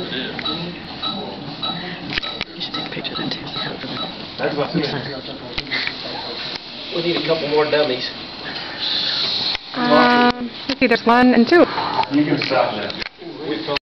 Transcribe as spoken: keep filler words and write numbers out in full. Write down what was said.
You should take a picture then too. That's about two. We need a couple more dummies. Um, let's see, there's one and two. You can stop that.